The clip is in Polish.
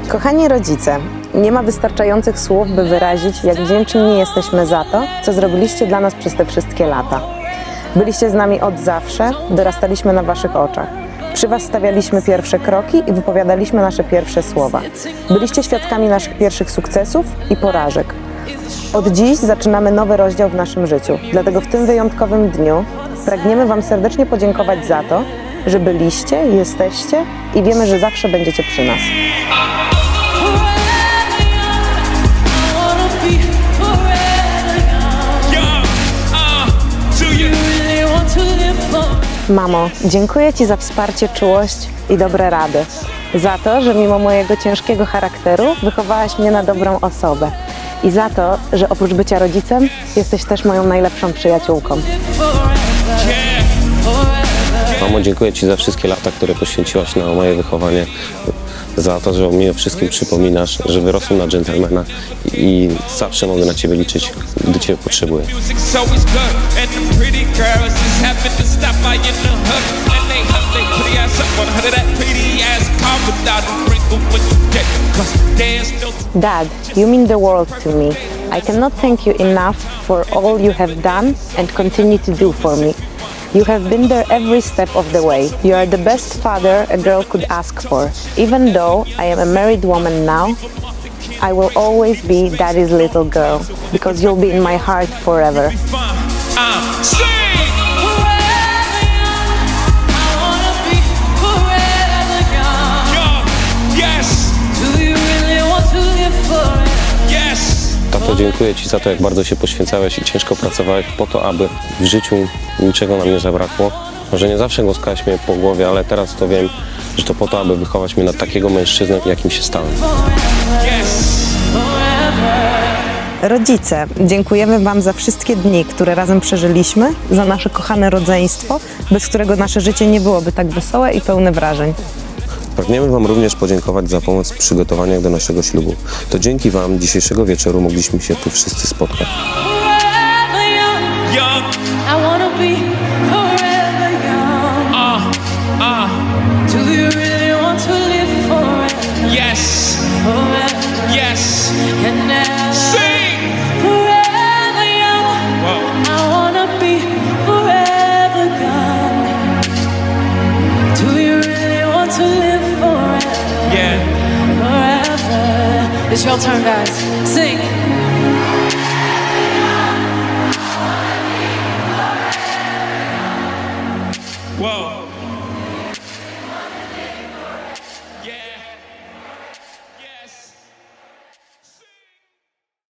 Kochani rodzice, nie ma wystarczających słów, by wyrazić, jak wdzięczni jesteśmy za to, co zrobiliście dla nas przez te wszystkie lata. Byliście z nami od zawsze, dorastaliśmy na waszych oczach. Przy was stawialiśmy pierwsze kroki i wypowiadaliśmy nasze pierwsze słowa. Byliście świadkami naszych pierwszych sukcesów i porażek. Od dziś zaczynamy nowy rozdział w naszym życiu, dlatego w tym wyjątkowym dniu pragniemy wam serdecznie podziękować za to, że byliście, jesteście i wiemy, że zawsze będziecie przy nas. Mamo, dziękuję ci za wsparcie, czułość i dobre rady. Za to, że mimo mojego ciężkiego charakteru wychowałaś mnie na dobrą osobę. I za to, że oprócz bycia rodzicem, jesteś też moją najlepszą przyjaciółką. Mamo, dziękuję ci za wszystkie lata, które poświęciłaś na moje wychowanie. Za to, że mi o wszystkim przypominasz, że wyrosłem na dżentelmena i zawsze mogę na ciebie liczyć, gdy cię potrzebuję. Dad, you mean the world to me. I cannot thank you enough for all you have done and continue to do for me. You have been there every step of the way. You are the best father a girl could ask for. Even though I am a married woman now, I will always be Daddy's little girl, because you'll be in my heart forever. Tato, dziękuję ci za to, jak bardzo się poświęcałeś i ciężko pracowałeś po to, aby w życiu niczego nam nie zabrakło. Może nie zawsze głaskałeś mnie po głowie, ale teraz to wiem, że to po to, aby wychować mnie na takiego mężczyznę, jakim się stałem. Rodzice, dziękujemy wam za wszystkie dni, które razem przeżyliśmy, za nasze kochane rodzeństwo, bez którego nasze życie nie byłoby tak wesołe i pełne wrażeń. Pragniemy wam również podziękować za pomoc w przygotowaniach do naszego ślubu. To dzięki wam dzisiejszego wieczoru mogliśmy się tu wszyscy spotkać. It's your turn, guys. Sing. Whoa.